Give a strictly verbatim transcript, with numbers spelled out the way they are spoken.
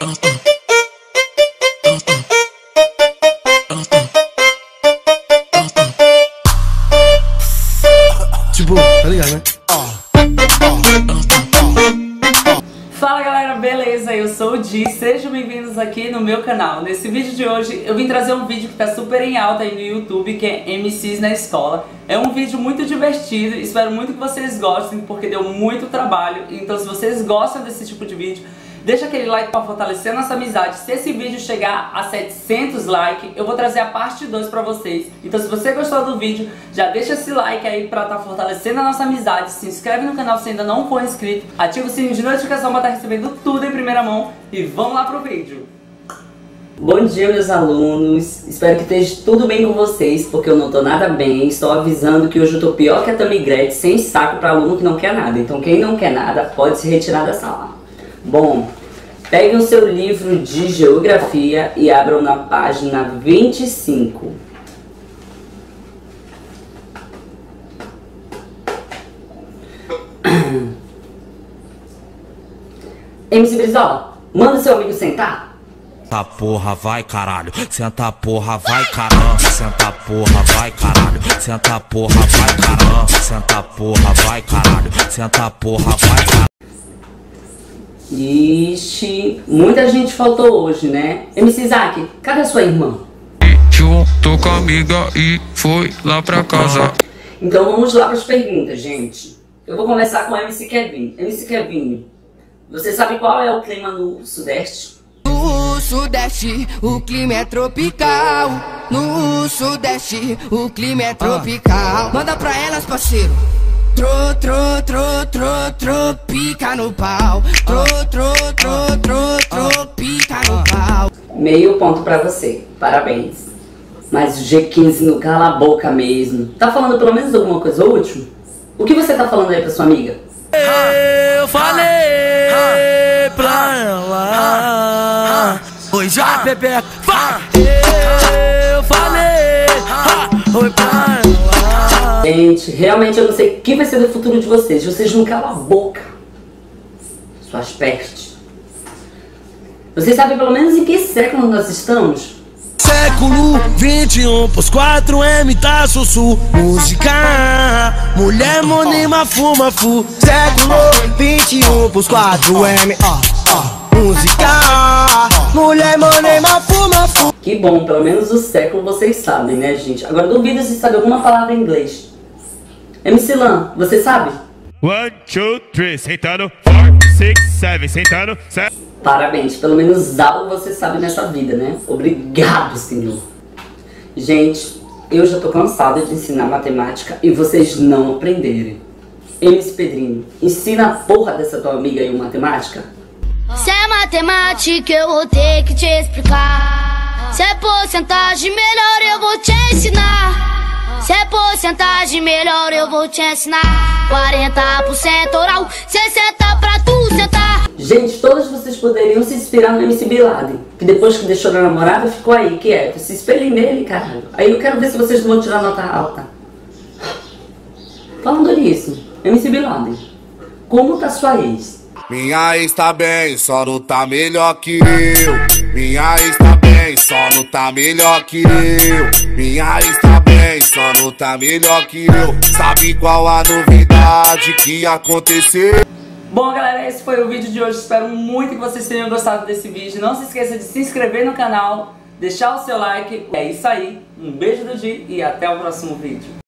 Tipo, tá ligado, né? Fala galera, beleza? Eu sou o Di, sejam bem-vindos aqui no meu canal. Nesse vídeo de hoje eu vim trazer um vídeo que tá super em alta aí no YouTube, que é M Cs na escola. É um vídeo muito divertido, espero muito que vocês gostem, porque deu muito trabalho. Então se vocês gostam desse tipo de vídeo, deixa aquele like para fortalecer a nossa amizade. Se esse vídeo chegar a setecentos likes, eu vou trazer a parte dois pra vocês. Então se você gostou do vídeo, já deixa esse like aí pra estar tá fortalecendo a nossa amizade. Se inscreve no canal se ainda não for inscrito. Ativa o sininho de notificação para estar tá recebendo tudo em primeira mão. E vamos lá pro vídeo. Bom dia, meus alunos. Espero que esteja tudo bem com vocês, porque eu não tô nada bem. Estou avisando que hoje eu tô pior que a Tamigrete, sem saco pra aluno que não quer nada. Então quem não quer nada pode se retirar da sala. Bom, peguem o seu livro de geografia e abram na página vinte e cinco. M C Brizola, manda seu amigo sentar. Senta porra, vai caralho. Senta porra, vai caramba. Senta porra, vai caralho. Senta porra, vai caramba. Senta porra, vai caralho. Senta porra, vai caralho. Ixi, muita gente faltou hoje, né? M C Isaac, cadê a sua irmã? Juntou com a amiga e foi lá pra casa. Então vamos lá para as perguntas, gente. Eu vou começar com o M C Kevin. M C Kevin, você sabe qual é o clima no Sudeste? No Sudeste o clima é tropical. No Sudeste o clima é tropical. Manda pra elas, parceiro. Tro, tro, tro, tro, tropica no pau. Tro, tro, tro, tro, tropica no pau. Meio ponto pra você, parabéns. Mas o G quinze no cala a boca mesmo. Tá falando pelo menos alguma coisa útil? O que você tá falando aí pra sua amiga? Eu falei pra ela. Oi, já, Pepe. Eu falei. Oi, pra ela. Gente, realmente eu não sei o que vai ser do futuro de vocês. Vocês não calam a boca. Suas pestes. Vocês sabem pelo menos em que século nós estamos? Século vinte e um, pós quatro M tá sussu. Música, mulher monima fuma fu. Século vinte e um, pós quatro M, ó, ó. Música, mulher monima fuma fu. Que bom, pelo menos o século vocês sabem, né, gente? Agora duvido se sabe alguma palavra em inglês. M C Lan, você sabe? One, two, three, sentando. Four, six, seven, sentando. Seven. Parabéns, pelo menos algo você sabe nessa vida, né? Obrigado, senhor. Gente, eu já tô cansada de ensinar matemática e vocês não aprenderem. M C Pedrinho, ensina a porra dessa tua amiga aí matemática. Se é matemática eu vou ter que te explicar. Se é porcentagem melhor eu vou te ensinar. Se é porcentagem melhor eu vou te ensinar. Quarenta por cento oral, sessenta pra tu sentar. Gente, todos vocês poderiam se inspirar no M C Bin Laden, que depois que deixou a namorada ficou aí, quieto. Se espelhem nele, caralho. Aí eu quero ver se vocês vão tirar nota alta. Falando nisso, M C Bin Laden, como tá sua ex? Minha ex tá bem, só não tá melhor que eu. Minha ex tá bem, só não tá melhor que eu. Minha ex tá bem, só não tá melhor que eu. Sabe qual a novidade que aconteceu? Bom, galera, esse foi o vídeo de hoje. Espero muito que vocês tenham gostado desse vídeo. Não se esqueça de se inscrever no canal, deixar o seu like. É isso aí, um beijo do Di e até o próximo vídeo.